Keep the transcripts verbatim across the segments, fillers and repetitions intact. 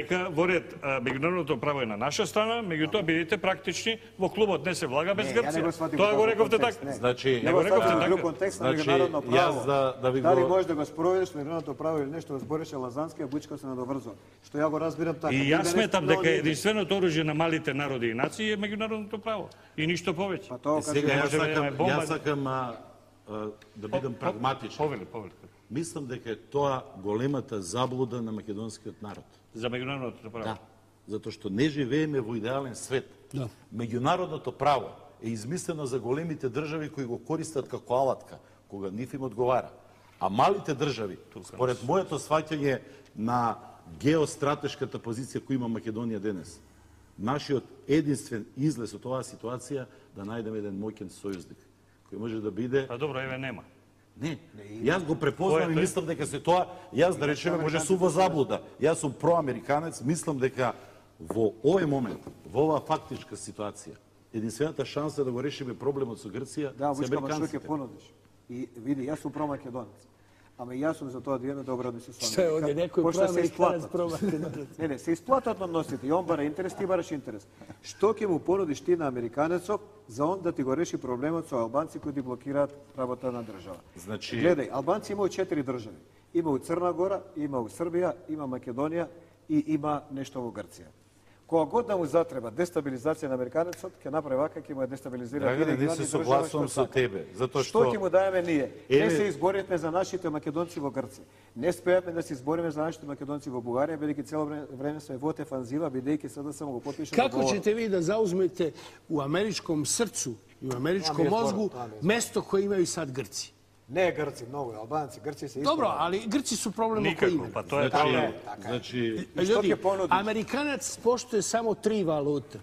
Во ред, меѓународното право е на наша страна, меѓутоа бидете практични, во клубот не се влага без Грција. Тоа го рековте така. Значи, не го рековте така. така. Контекст на меѓународно право. Да, да ви Дали го... може да го спроведеш меѓународното право или нешто, збореше Лазански, а Бучко се надоврзува. Што ја го разбирам така. И јас сметам дека единственото оружје на малите народи и нации е меѓународното право. И ништо повеќе. Па тоа Сега јас сакам, јас сакам а, а, да бидам прагматичен. Повели, повели. Мислам дека е тоа големата заблуда на македонскиот народ. За меѓународното право. Да. Затоа што не живееме во идеален свет. Да. Меѓународното право е измислено за големите држави кои го користат како алатка, кога нив им одговара. А малите држави, според моето сваќање на геостратешката позиција која има Македонија денес, нашиот единствен излез од оваа ситуација да најдеме еден моќен сојузник, кој може да биде... А добро, еве нема. Не, јас го препознавам и мислам дека се тоа, јас да речеме, може сум во заблуда. Јас сум проамериканец, мислам дека во овој момент, во оваа фактичка ситуација, единствената шанса да го решиме проблемот со Грција да, се американците. Да, понудиш. И види, јас сум промакедонец. Ама јас сум за тоа да имаме добро односи со Што е овде некој проамериканец промакедонец? Не, не, се исплатат односите. И он бара интерес, ти бараш интерес. Што ќе му понудиш ти на американецот за он да ти го реши проблемот со албанци кои ти блокираат работа на држава? Значи... Гледај, албанци имаат четири држави. Има у Црна Гора, има у Србија, има Македонија и има нешто во Грција. Кога god да му затреба дестабилизација на американецот, ќе направи вака, ќе му ја дестабилизира Драгане, не се согласувам со тебе, затоа што... Што ќе му даеме ние? Еве... Не се изборивме за нашите македонци во Грција. Не спеавме да се избориме за нашите македонци во Бугарија, бидејќи цело време сме во дефанзива, бидејќи сега само го потпишеме. Како ćete ви да заузмете у америчком срцу и у америчком мозгу место које имају сад Грци? Не Грци, многу Албанци, Грци се исто. Добро, али Грци су проблем кој има. Па тоа е проблем. Значи, Луѓе, американец поштуе само три валута.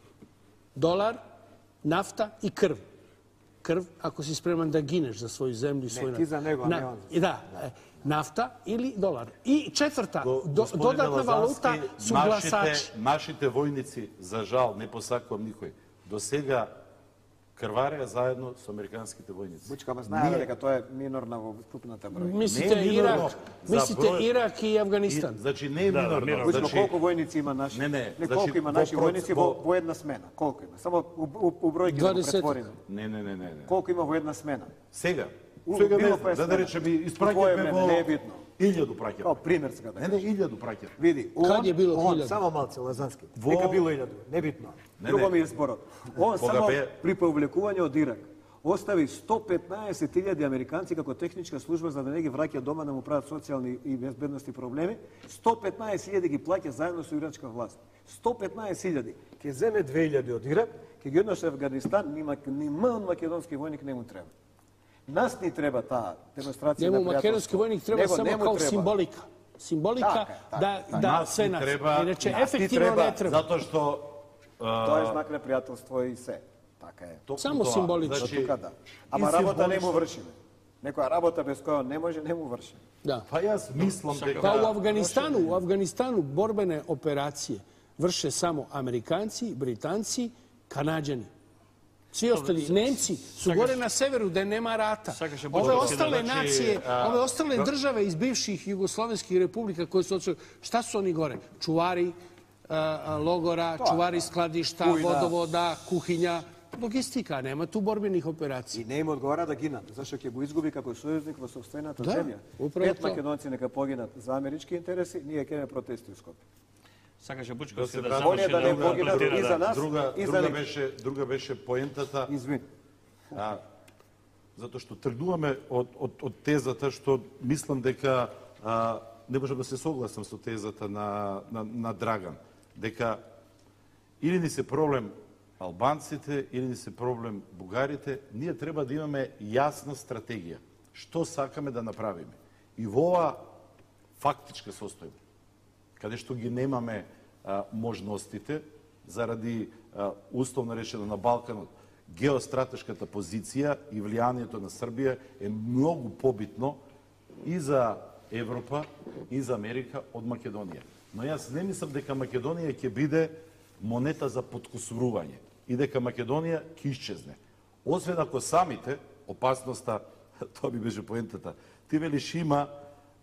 Долар, нафта и крв. Крв, ако си спреман да гинеш за своју земју и свој народ. Не, ти за него, а не он. И да, нафта или долар. И четврта, додатна валута су гласачи. Нашите војници, за жал, не посакувам никој, до сега крвареа заедно со американските војници. Бучка, ама знаеме дека тоа е минорна во вкупната број. Мислите Ирак, мислите Ирак и Афганистан. Значи не е минорно. Бучка, колку војници има наши? Не, не. Не, колку има наши војници во една смена? Колку има? Само у бројки да го претвориме. Не, не, не, не. Колку има во една смена? Сега. Сега не знам, да да речеме, испраќаме во... Не е битно. Илјаду праќаме. Као пример сега да. Не, не, илјаду праќаме. Види, Кад е било он, илјаду? само малце Лазански. Во... Нека било илјаду, небитно. Не, Друго не. ми е зборот. Он Кога само бе... при повлекување од Ирак остави сто петнаесет илјади американци како техничка служба за да не ги враќа дома да му прават социјални и безбедности проблеми. сто петнаесет илјади ги плаќа заедно со ирачка власт. сто петнаесет илјади. Ќе земе две илјади од Ирак, ќе ги однесе Афганистан, нима ни мал македонски војник не му треба. Нас ни треба таа демонстрација Нему на пријателство. македонски војник треба Него, само нему као треба. символика. Символика Така е, така да, е, така е. да Нас се ни нас. треба- Иначе нас ни ефективно треба, не треба. Затоа што... Тоа е знак на пријателство и се. Така е. Токму Само тоа. символично. До Значи, тука да. Ама и работа не му символично- вршиме. Некоја работа без која не може, не му вршиме. Да. Па јас мислам дека... Па у Афганистану, у Афганистану борбене операције врше само американци, британци, канаđани. Svi ostali, Nemci su gore na severu gde nema rata. Ove ostale nacije, ove ostale države iz bivših jugoslovenskih republika koje su odšle, šta su oni gore? Čuvari logora, čuvari skladišta, vodovoda, kuhinja, logistika, nema tu borbenih operacija. И не им одговара да гинат, зашто ќе го изгуби како сојузник во сопствената Да, земја. управо Пет тоа. македонци нека погинат за амерички интереси, ние ќе ме протести у Скопје. Сакаше Бучко Да се се да врати- заврши Болje da ne да pogine комплетира, i да. za nas, Друга, и за друга них. беше, друга беше поентата, Извини. а, затоа што тргнуваме од, од, од тезата што мислам дека а, не можам да се согласам со тезата на, на, на Драган, дека или ни се проблем албанците, или ни се проблем бугарите, ние треба да имаме јасна стратегија. Што сакаме да направиме? И во ова фактичка состојба, каде што ги немаме а, можностите, заради а, условно речено на Балканот, геостратешката позиција и влијанието на Србија е многу побитно и за Европа, и за Америка од Македонија. Но јас не мислам дека Македонија ќе биде монета за подкусурување и дека Македонија ќе исчезне. Освен ако самите, опасноста, тоа би беше поентата, ти велиш има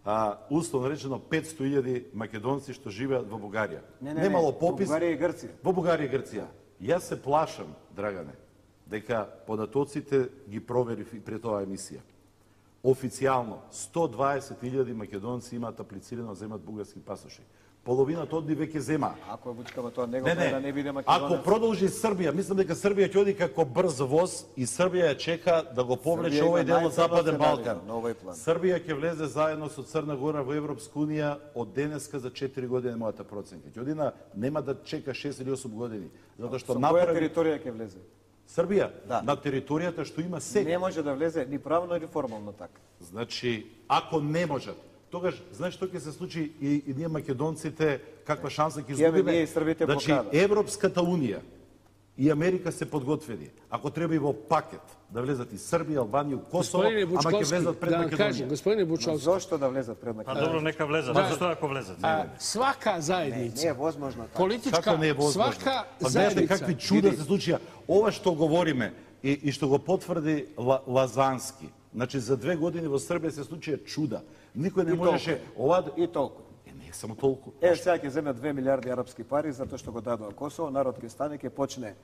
а, условно речено петсто илјади македонци што живеат во Бугарија. Не, не, Немало не, попис. во Бугарија и Грција. Во Бугарија и Грција. Јас се плашам, Драгане, дека податоците ги проверив и пред оваа емисија. Официјално сто дваесет илјади македонци имаат аплицирано да земат бугарски пасоши. Половината од нив веќе зема. Ако е Вучкава тоа него Не, не. да не биде македонец. Ако продолжи Србија, мислам дека Србија ќе оди како брз воз и Србија ја чека да го повлече Србија овој има дел од Западен најцрно Балкан. сценарија на овој план. Србија ќе влезе заедно со Црна Гора во Европска унија од денеска за четири години мојата проценка. Ќе оди на нема да чека шест или осум години, затоа што Со која направи територија ќе влезе? Србија Да. на територијата што има сега. Не може да влезе ни правно ни формално така. Значи, ако не можат, тогаш знаеш што ќе се случи и, и ние македонците каква шанса ќе Ќе изгубиме? ние и Србите Значи, блокада. Европската унија и Америка се подготвени. Ако треба и во пакет да влезат и Србија, Албанија, Косово, Господине ама ќе Бучковски, влезат пред да вам кажем, Македонија. gospodine Ma Bučovski, Зошто да влезат пред Pa Македонија? dobro, neka vlezat. A što ako vlezat? a, svaka Не, zajednica, не е возможно така. politička, Како не е возможно? svaka Па гледате zajednica, какви чуда Види. се случија. Ова што говориме и, и што го потврди Ла, Лазански. Значи за две години во Србија се случија чуда. Никој не И можеше ова И толку. Е, не е само толку. Е, сега ќе земе две милиарди арапски пари затоа што го дадоа Косово, народ ќе стане, ќе почне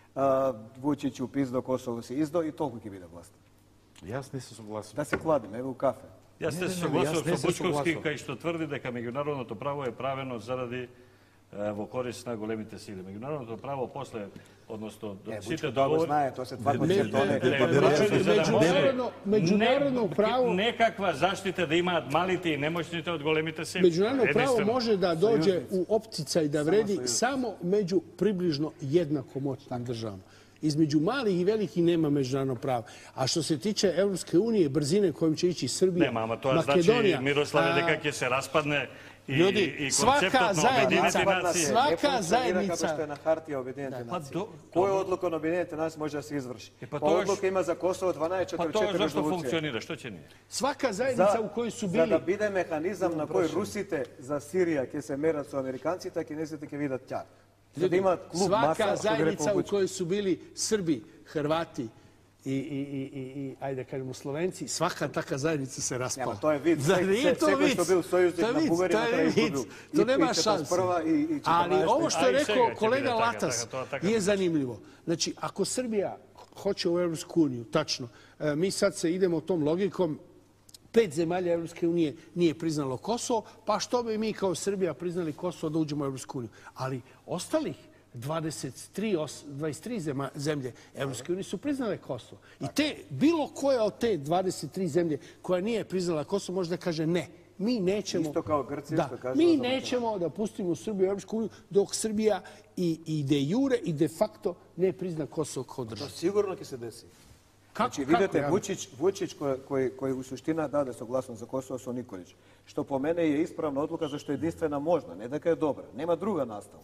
а, Вучич упиздо, Косово се издо и толку ќе биде власт. Јас не се согласувам. Да се кладиме, еве у кафе. Јас Не, се не, не, согласувам јас не со се Бучковски согласувам. кај што тврди дека меѓународното право е правено заради е, во корист на големите сили. Меѓународното право после, односно Е, сите Вучко добро договори знае, тоа се два Не, пати не, се тоне. не, Не, не, врачани за да Međunarodno, може međunarodno не- pravo, некаква заштита да имаат малите и немоćните од големите сили. međunarodno pravo Единствено. može da dođe u opticaj da vredi samo među približno jednako moćnim državama. Između malih i velikih nema međunarodno pravo. A što se tiče Evropske unije, brzine kojom će ići Srbija, Нема, ама тоа Makedonija, значи Мирославе a, дека ќе се распадне и, Ljudi, и svaka концептот на zajednica- Обединените нации. svaka Не функционира zajednica- како што е на хартија Обединените Па нации. до- Која одлука на Обединените нации може да се изврши? Е, па Па тогаш- одлука има за Косово дванаесет Па тоа четири зашто резолуција. функционира? Што ќе ние? svaka zajednica За, u kojoj su за да bili... биде механизам на кој русите за Сирија ќе се мерат со американците, а кинезите ќе видат тя. За да имаат клуб Svaka маса, што го zajednica рекол u Вучко. kojoj su bili Srbi, Hrvati i, i, i, i, i ajde kažemo Slovenci, svaka taka zajednica se raspala. Нема, тоа е вид. Zar nije Се- to Секој vic? што бил сојузник To je на vic, Бугарија to на je крај vic. изгубил. To И nema при šanse. четиридесет и прва и, и Ali ovo što je A i rekao сега ќе kolega биде така, Latas така, тоа така je ќе zanimljivo. Znači, ako Srbija hoće u Europsku uniju, tačno, e, mi sad se idemo tom logikom, pet zemalja Europske unije nije priznalo Kosovo, pa što bi mi kao Srbija priznali Kosovo da uđemo u Europsku uniju? Ali ostalih dvadeset tri, os- dvadeset tri zema- zemlje Europske unije su priznale Kosovo. I te, bilo koja od te dvadeset tri zemlje koja nije priznala Kosovo može da kaže ne. Mi nećemo... Isto kao Grčija, da, što kaže mi Ozan nećemo da pustimo Srbiju u Europsku uniju dok Srbija i, i de jure i de facto ne prizna Kosovo kao Тоа država. сигурно ќе се деси. Kako, Значи, видете, ja? Вучич, Вучич кој, кој, кој у суштина даде согласност за Косово со Николич, што по мене е исправна одлука зашто е единствена можна, не дека е добра, нема друга настава.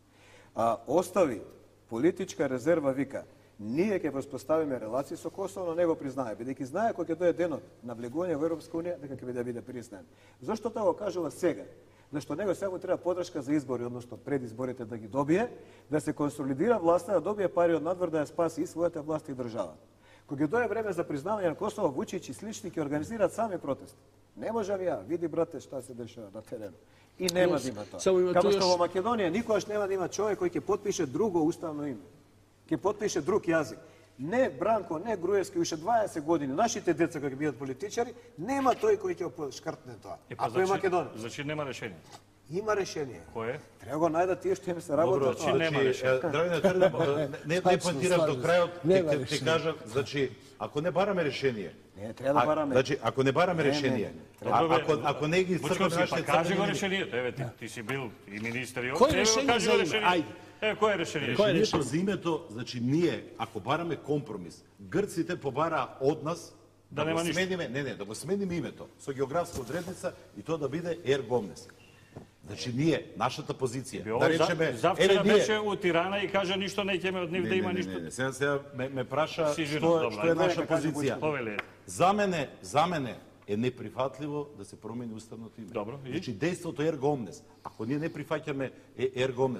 А остави политичка резерва вика, ние ќе воспоставиме релации со Косово, но не го признае, бидејќи знае кој ќе дое денот на влегување во Европска унија дека ќе биде биде признаен. Зошто тоа го кажува сега? Зашто него сега му треба подршка за избори, односно пред изборите да ги добие, да се консолидира власта, да добие пари од надвор да ја спаси и својата власт и држава. Кога ќе дое време за признавање на Косово, Вучич и слични ќе организираат сами протести. Не можам ја, види брате што се дешава на терену. И нема да има тоа. Само има Како tu што još- во Македонија никогаш нема да има човек кој ќе потпише друго уставно име. Ќе потпише друг јазик. Не Бранко, не Груевски, уште дваесет години, нашите деца кога ќе бидат политичари, нема тој кој ќе го шкртне тоа. Е, па, Ако е значи- Македонија, Значи нема решение. има решение. Кое? Треба го најдат тие што им се Добро, работат. значи, нема решение. Драгане, не, не, не Tačno, поинтирам до slažem se. крајот, Нема ќе ќе решение. кажам, значи, ако не бараме решение, Не, треба да а- бараме. Значи, ако не бараме Не, не, решение, не, а, ако, ако не ги Бучковски, црпаме нашите па кажи го црвени линии, решението. Еве ти, ти си бил и министар и Кој Еве го решение кажи за го име? решение. Ајде. Еве кој е решение? Кој е решението за името, значи ние, ако бараме компромис, грците побара од нас Да да, нема го ништо. смениме, не, не, да го смениме името со географска одредница и тоа да биде Ергомнес. Значи ние, нашата позиција, Ово да речеме, за- завчера беше у Тирана и кажа ништо не ќе ме од нив Не, да има не, не, ништо. не, не, сега, сега ме, ме праша Си жена, што, добро, што е ајде. наша Нека каже позиција. Повеле. За мене, за мене е неприфатливо да се промени уставното име. Добро, и? Значи, дејството ерго омнес. Ако ние не прифаќаме е- ерго омнес,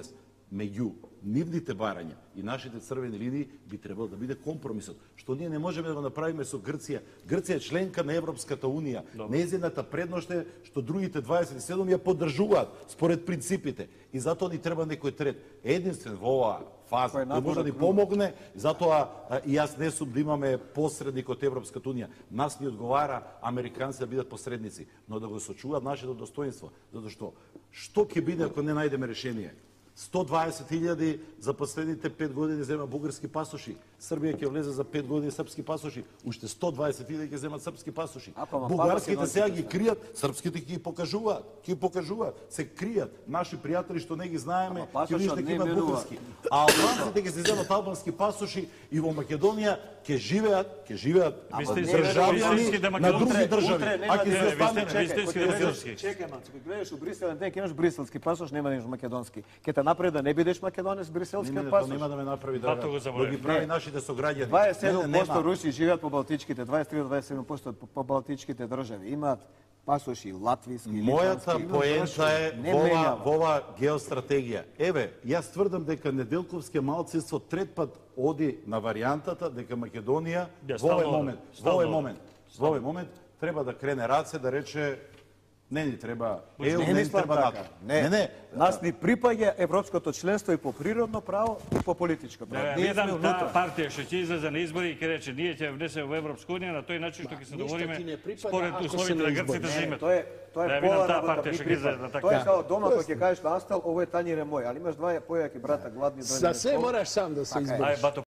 меѓу нивните барања и нашите црвени линии би требало да биде компромисот, што ние не можеме да го направиме со Грција. Грција е членка на Европската унија. Нејзината предност е што другите дваесет и седум ја поддржуваат според принципите и затоа ни треба некој трет. Единствен во оваа фаза кој може да ни помогне, затоа и јас не сум да имаме посредник од Европската унија. Нас ни одговара американци да бидат посредници, но да го сочуваат нашето достоинство, затоа што што ќе биде ако не најдеме решение? сто дваесет илјади за последните пет години зема бугарски пасоши. Србија ќе влезе за пет години српски пасоши. Уште сто дваесет илјади ќе земат српски пасоши. Бугарските сега ги кријат, српските ќе ги покажуваат. Ќе ги покажуваат. Се кријат. Наши пријатели што не ги знаеме, ќе вижте ќе имат бугарски. А албанците ќе се земат албански пасоши и во Македонија ќе живеат, ќе живеат државјани на други држави. А ќе се остане чекај, маци, кога гледаш у Брисел, ден ќе имаш бриселски пасош, нема да имаш македонски. Ќе те направи да не бидеш македонец бриселскиот пасош. Нема да ме направи да да ги прави нашите сограѓани. дваесет и седум проценти руси живеат по балтичките, дваесет и три до дваесет и седум проценти по балтичките држави. Имаат пасоши латвиски, мојата поента е во во ова геостратегија. Еве, јас тврдам дека Неделковскиот малцинство трет пат оди на варијантата дека Македонија во овој момент, во овој момент, во овој момент треба да крене раце да рече не ни треба Е У, не ни треба НАТО. Не, не, нас ни припаѓа европското членство и по природно право и по политичко право. Ние сме внутра. Партија што ќе излезе на избори и ќе рече ние ќе внесеме во Европска унија на тој начин што ќе се договориме според условите на грците за името. Тоа е тоа е пола работа. Тоа е као дома кога ќе кажеш на Астал, овој тањир е мој, али имаш два појаки брата гладни дојде. За се мораш сам да се избориш.